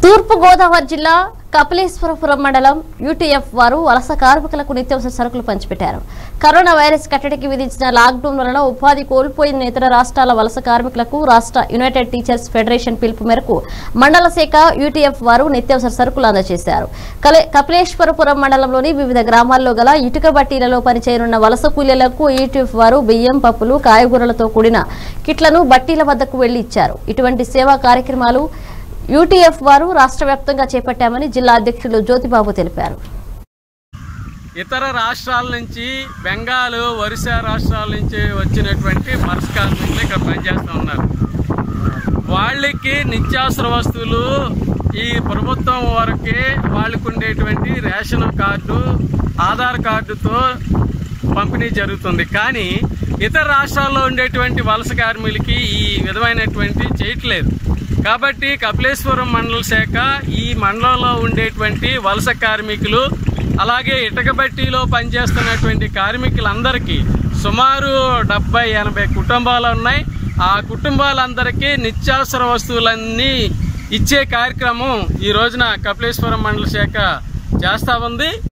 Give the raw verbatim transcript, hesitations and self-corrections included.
తూర్పు గోదావరి జిల్లా కపిలేశ్వరపురం మండలం యూటీఎఫ్ వారు వలస కార్మికులకు నిత్యావసర సరుకులు పంచిపెట్టారు. కరోనా వైరస్ కట్టడికి విధించిన లాక్డౌన్ వలన ఉపాధి కోల్పోయిన ఇతర రాష్ట్రాల వలస కార్మికులకు రాష్ట్ర యునైటెడ్ టీచర్స్ ఫెడరేషన్ పిలుపు మేరకు మండల శాఖ యూటీఎఫ్ వారు నిత్యావసర సరుకులు అందజేశారు. కపిలేశ్వరపురం మండలంలోని వివిధ గ్రామాల్లో గల ఇటుక బట్టీలలో పనిచేయనున్న వలస కూలీలకు యూటీఎఫ్ వారు బియ్యం, పప్పులు, కాయగూరలతో కూడిన కిట్లను బట్టీల వద్దకు వెళ్లి ఇచ్చారు. ఇటువంటి సేవా కార్యక్రమాలు యూటీఎఫ్ వారు రాష్ట్ర వ్యాప్తంగా చేపట్టామని జిల్లా అధ్యక్షులు జ్యోతిబాబు తెలిపారు. ఇతర రాష్ట్రాల నుంచి బెంగాల్, ఒరిస్సా రాష్ట్రాల నుంచి వచ్చినటువంటి వలస కార్మికులు ఇక్కడ పనిచేస్తూ ఉన్నారు. వాళ్ళకి నిత్యావసర వస్తువులు ఈ ప్రభుత్వం వరకే వాళ్ళకు ఉండేటువంటి రేషన్ కార్డు, ఆధార్ కార్డుతో పంపిణీ జరుగుతుంది. కానీ ఇతర రాష్ట్రాల్లో ఉండేటువంటి వలస కార్మికులకి ఈ విధమైనటువంటి చేయట్లేదు. కాబట్టి కపిలేశ్వరం మండల శాఖ ఈ మండలంలో ఉండేటువంటి వలస కార్మికులు, అలాగే ఇటుక బట్టీలో పనిచేస్తున్నటువంటి కార్మికులందరికీ సుమారు డెబ్బై ఎనభై కుటుంబాలు ఉన్నాయి. ఆ కుటుంబాలందరికీ నిత్యావసర వస్తువులన్నీ ఇచ్చే కార్యక్రమం ఈ రోజున కపిలేశ్వరం మండల శాఖ చేస్తూ ఉంది.